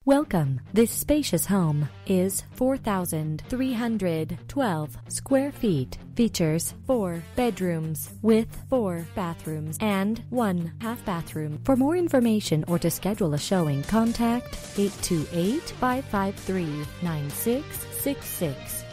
Welcome. This spacious home is 4,312 square feet. Features 4 bedrooms with 4 bathrooms and 1 half bathroom. For more information or to schedule a showing, contact 828-553-9666.